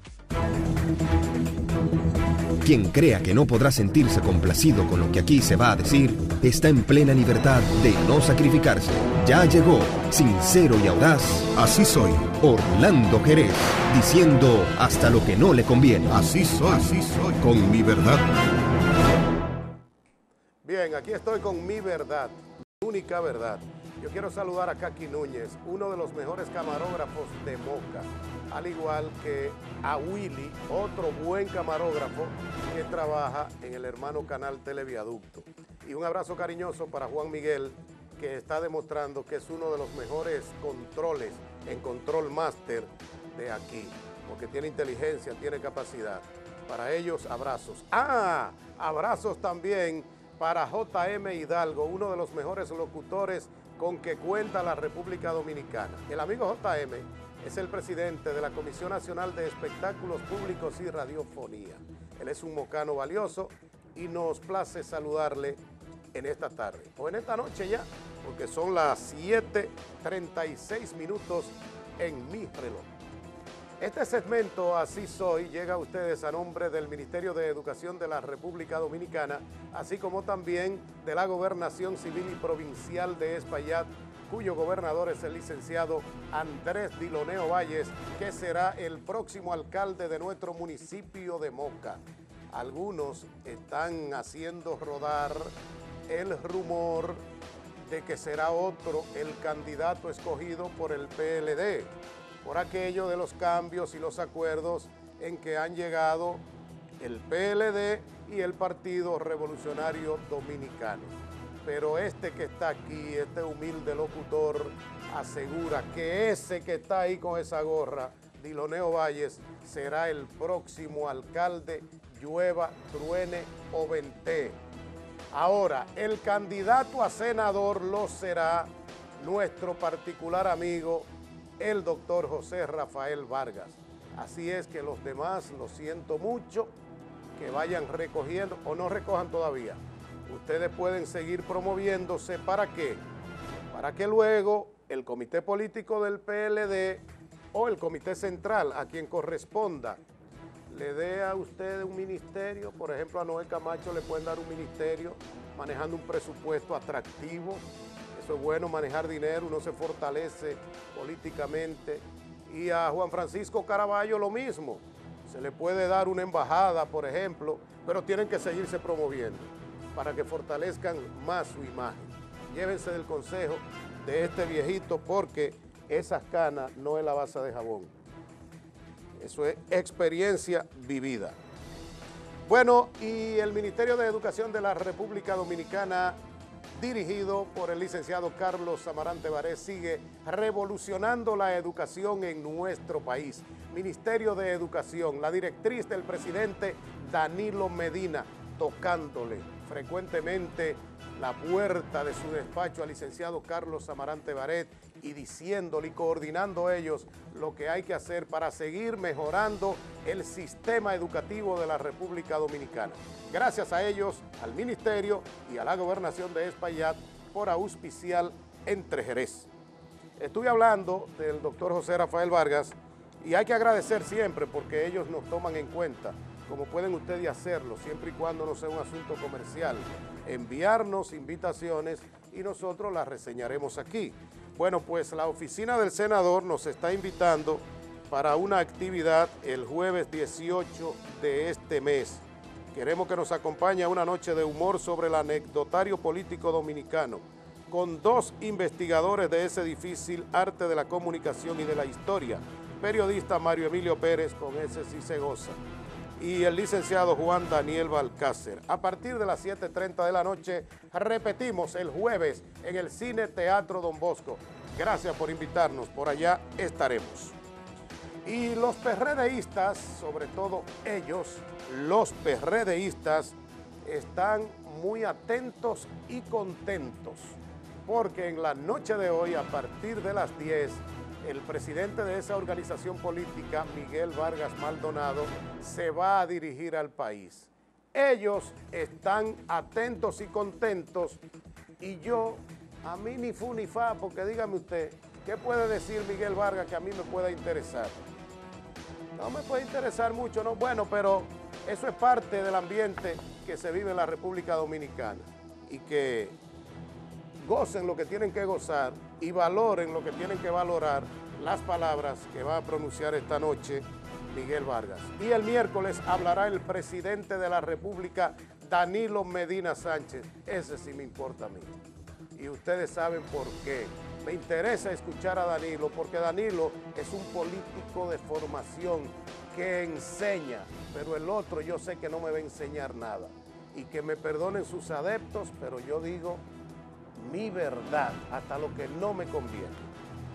Quien crea que no podrá sentirse complacido con lo que aquí se va a decir, está en plena libertad de no sacrificarse. Ya llegó, sincero y audaz, Así Soy, Orlando Jerez, diciendo hasta lo que no le conviene. Así soy, así soy, con mi verdad. Bien, aquí estoy con mi verdad, mi única verdad. Yo quiero saludar a Kaki Núñez, uno de los mejores camarógrafos de Moca, al igual que a Willy, otro buen camarógrafo que trabaja en el hermano canal Televiaducto. Y un abrazo cariñoso para Juan Miguel, que está demostrando que es uno de los mejores controles en Control Master de aquí, porque tiene inteligencia, tiene capacidad. Para ellos, abrazos. ¡Ah! Abrazos también para J M Hidalgo, uno de los mejores locutores con que cuenta la República Dominicana. El amigo J M es el presidente de la Comisión Nacional de Espectáculos Públicos y Radiofonía. Él es un mocano valioso y nos place saludarle en esta tarde, o en esta noche ya, porque son las siete treinta y seis minutos en mi reloj. Este segmento, Así Soy, llega a ustedes a nombre del Ministerio de Educación de la República Dominicana, así como también de la Gobernación Civil y Provincial de Espaillat, cuyo gobernador es el licenciado Andrés Diloneo Valles, que será el próximo alcalde de nuestro municipio de Moca. Algunos están haciendo rodar el rumor de que será otro el candidato escogido por el P L D, por aquello de los cambios y los acuerdos en que han llegado el P L D y el Partido Revolucionario Dominicano. Pero este que está aquí, este humilde locutor, asegura que ese que está ahí con esa gorra, Diloneo Valles, será el próximo alcalde, llueva, truene o ventee. Ahora, el candidato a senador lo será nuestro particular amigo, el doctor José Rafael Vargas. Así es que los demás, lo siento mucho, que vayan recogiendo o no recojan todavía. Ustedes pueden seguir promoviéndose. ¿Para qué? Para que luego el comité político del P L D o el comité central, a quien corresponda, le dé a ustedes un ministerio. Por ejemplo, a Noé Camacho le pueden dar un ministerio manejando un presupuesto atractivo. Eso es bueno, manejar dinero, uno se fortalece políticamente. Y a Juan Francisco Caraballo lo mismo. Se le puede dar una embajada, por ejemplo, pero tienen que seguirse promoviendo para que fortalezcan más su imagen. Llévense del consejo de este viejito, porque esas canas no es la base de jabón. Eso es experiencia vivida. Bueno, y el Ministerio de Educación de la República Dominicana, dirigido por el licenciado Carlos Amarante Baré, sigue revolucionando la educación en nuestro país. Ministerio de Educación, la directriz del presidente Danilo Medina, tocándole frecuentemente la puerta de su despacho al licenciado Carlos Amarante Baré y diciéndole y coordinando ellos lo que hay que hacer para seguir mejorando el sistema educativo de la República Dominicana. Gracias a ellos, al Ministerio y a la Gobernación de Espaillat por auspiciar Entre Jerez. Estuve hablando del doctor José Rafael Vargas y hay que agradecer siempre porque ellos nos toman en cuenta, como pueden ustedes hacerlo, siempre y cuando no sea un asunto comercial, enviarnos invitaciones y nosotros las reseñaremos aquí. Bueno, pues la oficina del senador nos está invitando para una actividad el jueves dieciocho de este mes. Queremos que nos acompañe a una noche de humor sobre el anecdotario político dominicano, con dos investigadores de ese difícil arte de la comunicación y de la historia, periodista Mario Emilio Pérez, con ese sí se goza, y el licenciado Juan Daniel Balcácer. A partir de las siete y treinta de la noche, repetimos el jueves en el Cine Teatro Don Bosco. Gracias por invitarnos, por allá estaremos. Y los PRDistas, sobre todo ellos, los PRDistas, están muy atentos y contentos, porque en la noche de hoy, a partir de las diez, el presidente de esa organización política, Miguel Vargas Maldonado, se va a dirigir al país. Ellos están atentos y contentos, y yo, a mí ni fu ni fa, porque dígame usted, ¿qué puede decir Miguel Vargas que a mí me pueda interesar? No me puede interesar mucho, ¿no? Bueno, pero eso es parte del ambiente que se vive en la República Dominicana, y que gocen lo que tienen que gozar y valoren lo que tienen que valorar las palabras que va a pronunciar esta noche Miguel Vargas. Y el miércoles hablará el presidente de la República, Danilo Medina Sánchez. Ese sí me importa a mí. Y ustedes saben por qué. Me interesa escuchar a Danilo, porque Danilo es un político de formación que enseña, pero el otro yo sé que no me va a enseñar nada. Y que me perdonen sus adeptos, pero yo digo mi verdad, hasta lo que no me conviene.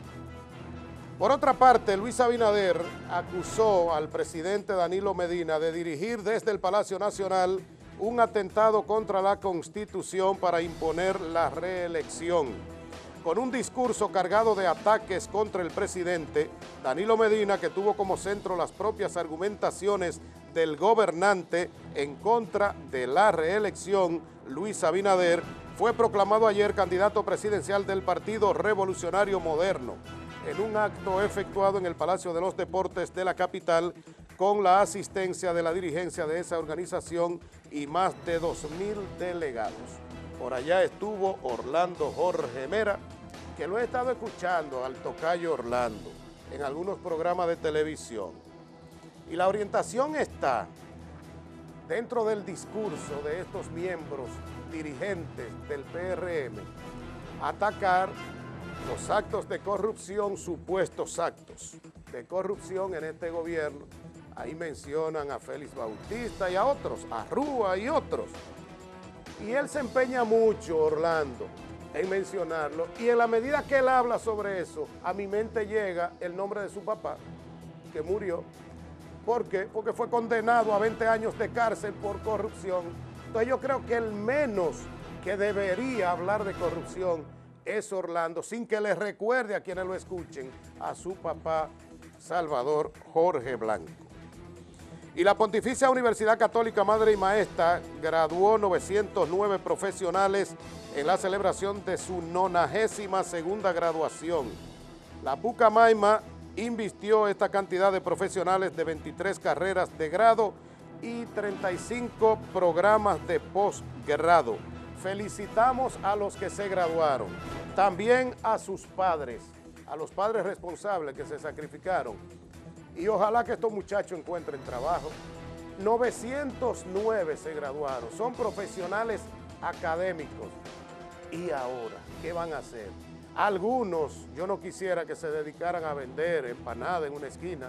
Por otra parte, Luis Abinader acusó al presidente Danilo Medina de dirigir desde el Palacio Nacional un atentado contra la Constitución para imponer la reelección. Con un discurso cargado de ataques contra el presidente, Danilo Medina, que tuvo como centro las propias argumentaciones del gobernante en contra de la reelección, Luis Abinader, fue proclamado ayer candidato presidencial del Partido Revolucionario Moderno, en un acto efectuado en el Palacio de los Deportes de la capital, con la asistencia de la dirigencia de esa organización y más de dos mil delegados. Por allá estuvo Orlando Jorge Mera, que lo he estado escuchando al tocayo Orlando en algunos programas de televisión. Y la orientación está dentro del discurso de estos miembros dirigentes del P R M, atacar los actos de corrupción, supuestos actos de corrupción en este gobierno. Ahí mencionan a Félix Bautista y a otros, a Rúa y otros. Y él se empeña mucho, Orlando, en mencionarlo. Y en la medida que él habla sobre eso, a mi mente llega el nombre de su papá, que murió. ¿Por qué? Porque fue condenado a veinte años de cárcel por corrupción. Entonces yo creo que el menos que debería hablar de corrupción es Orlando, sin que le recuerde a quienes lo escuchen a su papá Salvador Jorge Blanco. Y la Pontificia Universidad Católica Madre y Maestra graduó novecientos nueve profesionales en la celebración de su nonagésima segunda graduación. La Pucamaima invirtió esta cantidad de profesionales de veintitrés carreras de grado y treinta y cinco programas de posgrado. Felicitamos a los que se graduaron, también a sus padres, a los padres responsables que se sacrificaron. Y ojalá que estos muchachos encuentren trabajo. novecientos nueve se graduaron, son profesionales académicos. ¿Y ahora qué van a hacer? Algunos, yo no quisiera que se dedicaran a vender empanada en una esquina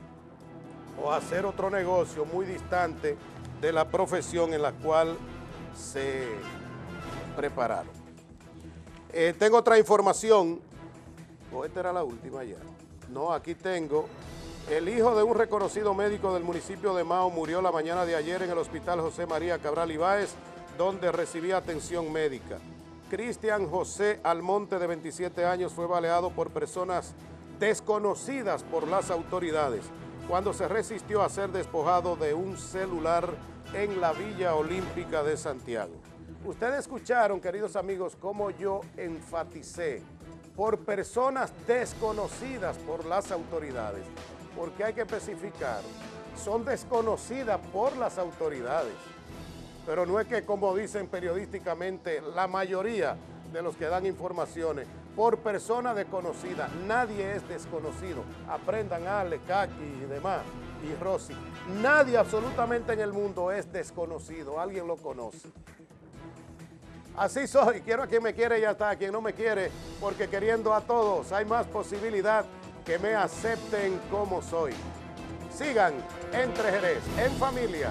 o a hacer otro negocio muy distante de la profesión en la cual se prepararon. Eh, tengo otra información, o esta era la última ya. No, aquí tengo. El hijo de un reconocido médico del municipio de Mao murió la mañana de ayer en el Hospital José María Cabral Ibáez, donde recibía atención médica. Cristian José Almonte, de veintisiete años, fue baleado por personas desconocidas por las autoridades cuando se resistió a ser despojado de un celular en la Villa Olímpica de Santiago. Ustedes escucharon, queridos amigos, cómo yo enfaticé por personas desconocidas por las autoridades, porque hay que especificar, son desconocidas por las autoridades, pero no es que, como dicen periodísticamente, la mayoría de los que dan informaciones por persona desconocida. Nadie es desconocido. Aprendan Ale, Kaki y demás, y Rosy. Nadie absolutamente en el mundo es desconocido. Alguien lo conoce. Así soy. Quiero a quien me quiere y ya está. A quien no me quiere, porque queriendo a todos hay más posibilidad que me acepten como soy. Sigan Entre Jerez, en familia.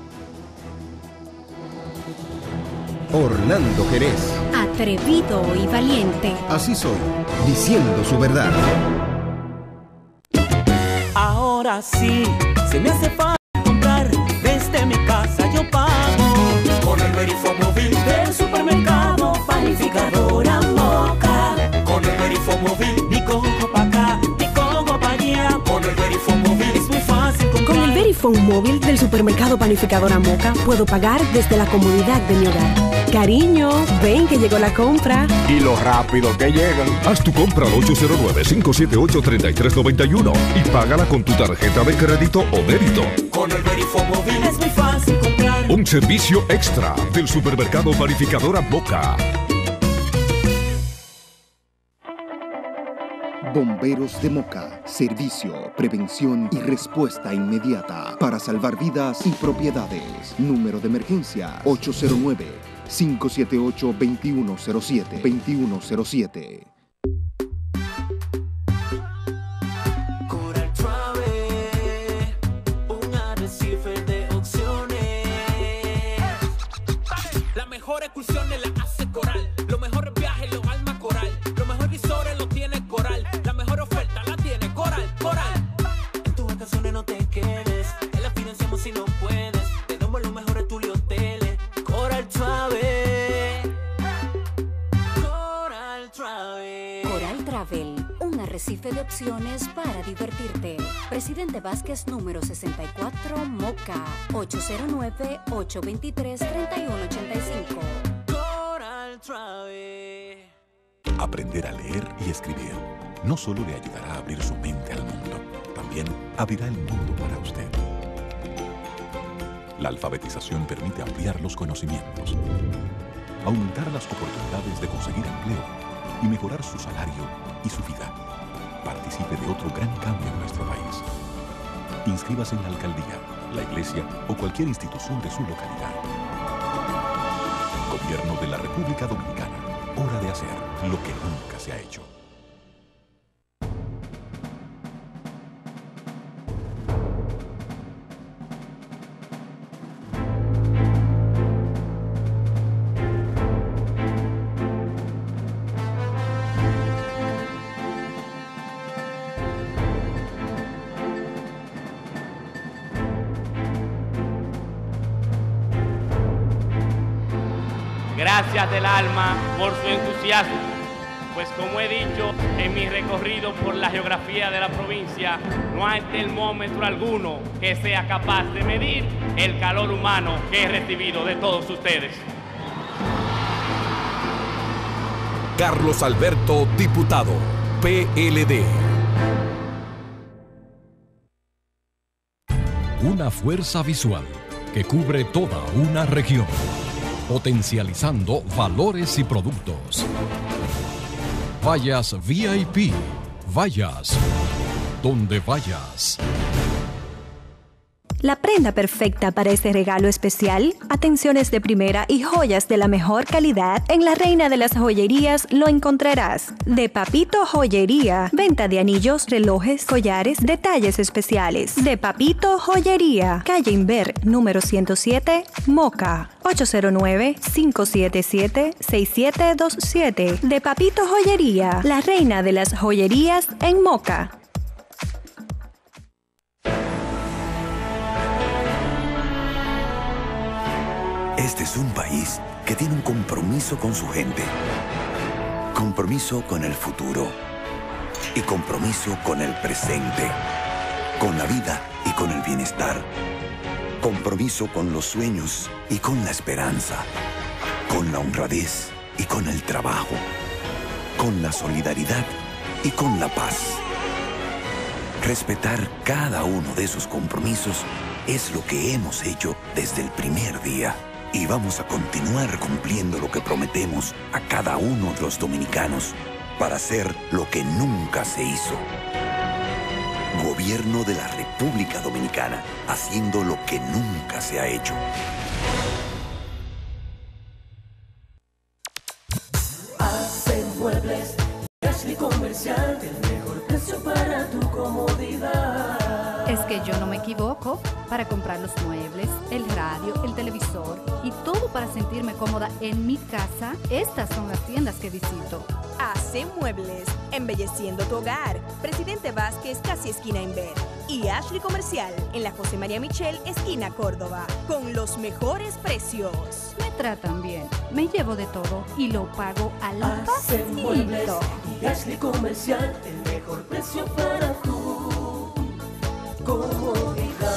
Orlando Jerez. Atrevido y valiente. Así soy, diciendo su verdad. Ahora sí, se me hace fácil comprar, desde mi casa yo pago. Con el Verifone móvil del supermercado Panificadora Moca. Con el Verifone móvil, ni cojo pa' acá, ni cojo pa' allá. Con el Verifone móvil es muy fácil comprar. Con el Verifone móvil del supermercado Panificadora Moca puedo pagar desde la comodidad de mi hogar. Cariño, ven que llegó la compra. Y lo rápido que llegan. Haz tu compra al ocho cero nueve, cinco siete ocho, tres tres nueve uno y págala con tu tarjeta de crédito o débito. Con el Verifone móvil es muy fácil comprar. Un servicio extra del supermercado Panificadora Moca. Bomberos de Moca. Servicio, prevención y respuesta inmediata para salvar vidas y propiedades. Número de emergencia ocho cero nueve, cinco siete ocho, dos uno cero siete, dos uno cero siete. Coral Travel, un arrecife de opciones. Las mejores excursiones las hace Coral. Los mejores viajes los alma Coral. Los mejores visores los tiene Coral. La mejor oferta la tiene Coral. Coral. En tus vacaciones no te quedes. En la financiamos si no puedes. Te damos los mejores tours y hoteles. Coral Travel. Coral Travel. Coral Travel, un arrecife de opciones para divertirte. Presidente Vázquez número sesenta y cuatro, Moca. ocho cero nueve, ocho dos tres, tres uno ocho cinco. Coral Travel. Aprender a leer y escribir no solo le ayudará a abrir su mente al mundo, también abrirá el mundo para usted. La alfabetización permite ampliar los conocimientos, aumentar las oportunidades de conseguir empleo y mejorar su salario y su vida. Participe de otro gran cambio en nuestro país. Inscríbase en la alcaldía, la iglesia o cualquier institución de su localidad. Gobierno de la República Dominicana. Hora de hacer lo que nunca se ha hecho. Gracias del alma por su entusiasmo, pues como he dicho en mi recorrido por la geografía de la provincia, no hay termómetro alguno que sea capaz de medir el calor humano que he recibido de todos ustedes. Carlos Alberto, diputado, P L D. Una fuerza visual que cubre toda una región, potencializando valores y productos. Vallas V I P, vayas donde vayas. La prenda perfecta para este regalo especial, atenciones de primera y joyas de la mejor calidad, en la Reina de las Joyerías lo encontrarás. De Papito Joyería, venta de anillos, relojes, collares, detalles especiales. De Papito Joyería, calle Inver, número ciento siete, Moca. ocho cero nueve, cinco siete siete, seis siete dos siete. De Papito Joyería, la Reina de las Joyerías en Moca. Este es un país que tiene un compromiso con su gente, compromiso con el futuro y compromiso con el presente, con la vida y con el bienestar, compromiso con los sueños y con la esperanza, con la honradez y con el trabajo, con la solidaridad y con la paz. Respetar cada uno de esos compromisos es lo que hemos hecho desde el primer día. Y vamos a continuar cumpliendo lo que prometemos a cada uno de los dominicanos para hacer lo que nunca se hizo. Gobierno de la República Dominicana, haciendo lo que nunca se ha hecho. Hacen muebles, Ashley Comercial, el mejor precio para tu comodidad. Es que yo no me equivoco para comprar los muebles, el radio, el televisor y todo para sentirme cómoda en mi casa. Estas son las tiendas que visito. Hace Muebles, embelleciendo tu hogar. Presidente Vázquez, casi esquina Inver. Y Ashley Comercial, en la José María Michel, esquina Córdoba, con los mejores precios. Me tratan bien, me llevo de todo y lo pago al Hace Muebles pasito. y Ashley Comercial, el mejor precio para tu comodidad.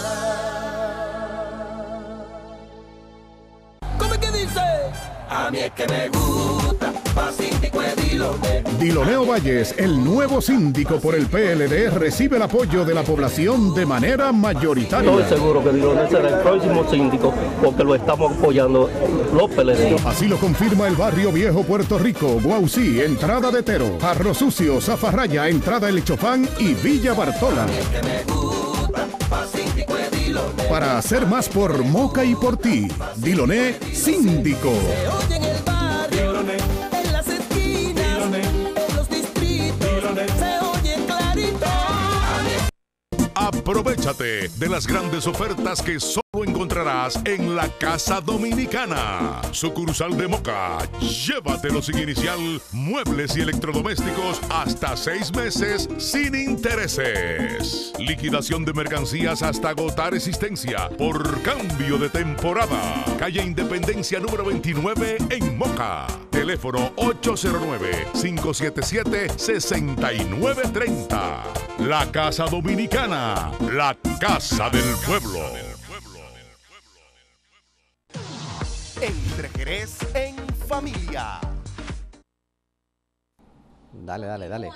¿Cómo es que dice? A mí es que me gusta, pa' síndico es Diloné. Diloneo Valles, el nuevo síndico por el P L D, recibe el apoyo de la población de manera mayoritaria. Estoy seguro que Diloné será el próximo síndico porque lo estamos apoyando los P L D. Así lo confirma el barrio Viejo Puerto Rico, Guaucí, entrada de Tero, Jarro Sucio, Zafarraya, entrada El Chofán y Villa Bartola. Para hacer más por Moca y por ti, Diloné Síndico. En el barrio, en las esquinas, en los distritos, se oye clarito. Aprovechate de las grandes ofertas que solo encontrarás en la Casa Dominicana. Sucursal de Moca. Llévatelo sin inicial, muebles y electrodomésticos hasta seis meses sin intereses. Liquidación de mercancías hasta agotar existencia por cambio de temporada. Calle Independencia número veintinueve en Moca. Teléfono ocho cero nueve, cinco siete siete, seis nueve tres cero. La Casa Dominicana, la casa del pueblo. Entre Jerez en familia. Dale, dale, dale.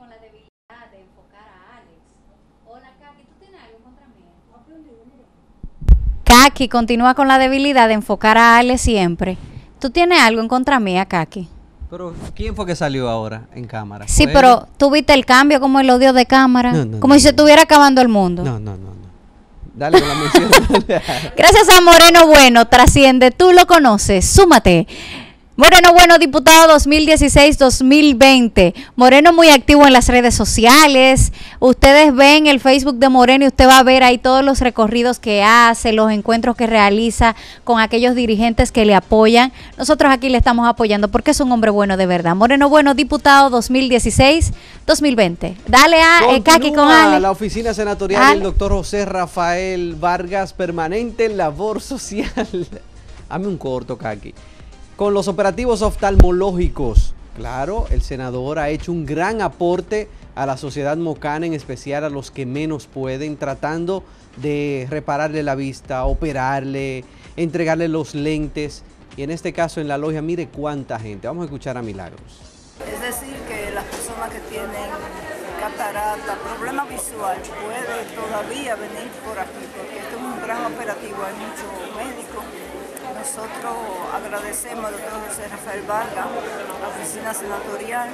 Kaki continúa con la debilidad de enfocar a Ale siempre. ¿Tú tienes algo en contra mía, Kaki? Pero, ¿quién fue que salió ahora en cámara? Sí, ¿Fue pero él? tú viste el cambio como el odio de cámara. No, no, como no, si se estuviera acabando el mundo. No, no, no, no. Dale con la mención. Gracias a Moreno Bueno, trasciende, tú lo conoces, súmate. Moreno Bueno, diputado dos mil dieciséis dos mil veinte. Moreno muy activo en las redes sociales. Ustedes ven el Facebook de Moreno y usted va a ver ahí todos los recorridos que hace, los encuentros que realiza con aquellos dirigentes que le apoyan. Nosotros aquí le estamos apoyando porque es un hombre bueno de verdad. Moreno Bueno, diputado dos mil dieciséis dos mil veinte. Dale a eh, Kaki con Ale. La oficina senatorial Ale. del doctor José Rafael Vargas, permanente en labor social. Hazme un corto, Kaki. Con los operativos oftalmológicos, claro, el senador ha hecho un gran aporte a la sociedad mocana, en especial a los que menos pueden, tratando de repararle la vista, operarle, entregarle los lentes. Y en este caso en la logia, mire cuánta gente. Vamos a escuchar a Milagros. Es decir, que las personas que tienen catarata, problema visual, pueden todavía venir por aquí, porque este es un gran operativo, hay muchos médicos. Nosotros agradecemos al doctor José Rafael Vargas, la oficina senatorial,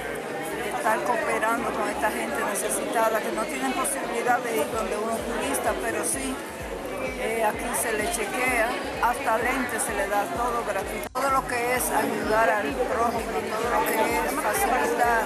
de estar cooperando con esta gente necesitada que no tienen posibilidad de ir donde un oculista, pero sí, eh, aquí se le chequea, hasta lentes se le da, todo gratuito. Todo lo que es ayudar al prójimo, todo lo que es facilitar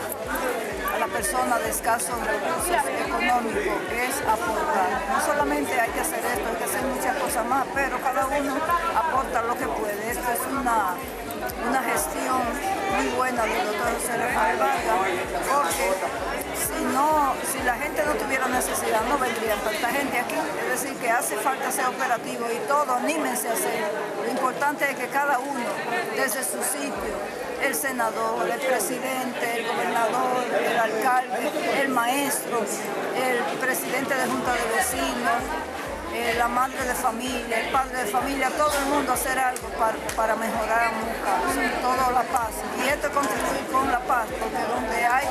a la persona de escasos recursos económicos es aportar. No solamente hay que hacer esto, hay que hacer muchas cosas más, pero cada uno aporta lo que puede. Esto es una, una gestión muy buena del doctor José Rafael Vargas, porque si, no, si la gente no tuviera necesidad, no vendría tanta gente aquí. Es decir, que hace falta ser operativo y todo, anímense a hacerlo. Lo importante es que cada uno, desde su sitio, el senador, el presidente, el gobernador, el alcalde, el maestro, el presidente de junta de vecinos, eh, la madre de familia, el padre de familia, todo el mundo hacer algo para, para mejorar Moca, sobre todo la paz. Y esto contribuye con la paz, porque donde hay necesidad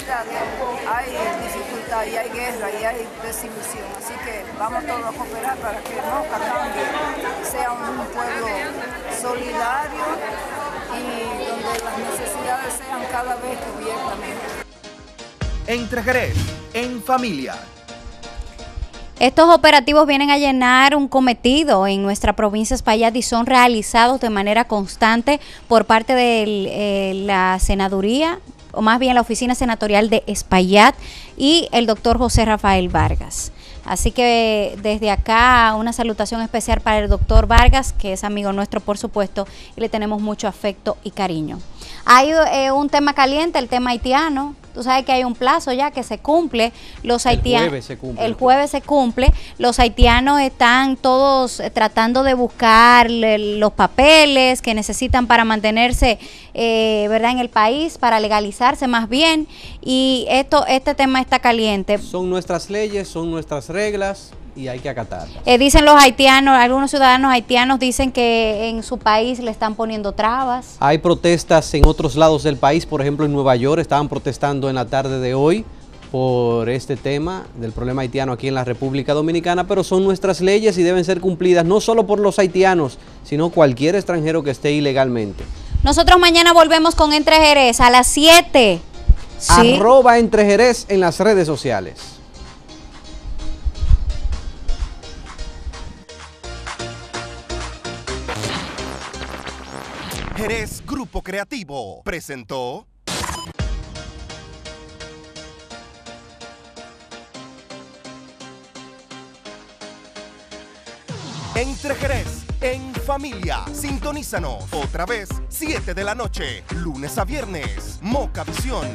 necesidades, hay dificultad y hay guerra y hay desilusión. Así que vamos todos a cooperar para que Moca cambie, sea un pueblo solidario y donde las necesidades sean cada vez cubiertas mejor. Entre Jerez, en familia. Estos operativos vienen a llenar un cometido en nuestra provincia de Espaillat y son realizados de manera constante por parte de eh, la senaduría, o más bien la oficina senatorial de Espaillat y el doctor José Rafael Vargas. Así que desde acá una salutación especial para el doctor Vargas, que es amigo nuestro por supuesto, y le tenemos mucho afecto y cariño. Hay eh, un tema caliente, el tema haitiano. Tú sabes que hay un plazo ya que se cumple. Los haitianos, el jueves se cumple. El jueves se cumple. Los haitianos están todos eh, tratando de buscar le, los papeles que necesitan para mantenerse, eh, ¿verdad?, en el país, para legalizarse más bien. Y esto, este tema está caliente. Son nuestras leyes, son nuestras reglas y hay que acatarlas. Eh, dicen los haitianos, algunos ciudadanos haitianos dicen que en su país le están poniendo trabas. Hay protestas en otros lados del país, por ejemplo en Nueva York estaban protestando en la tarde de hoy por este tema del problema haitiano aquí en la República Dominicana, pero son nuestras leyes y deben ser cumplidas no solo por los haitianos, sino cualquier extranjero que esté ilegalmente. Nosotros mañana volvemos con Entre Jerez a las siete. ¿Sí? Arroba Entre Jerez en las redes sociales. Jerez Grupo Creativo presentó Entre Jerez, en familia. Sintonízanos otra vez, siete de la noche, lunes a viernes. Moca Visión.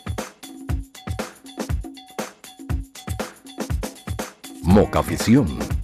Moca Visión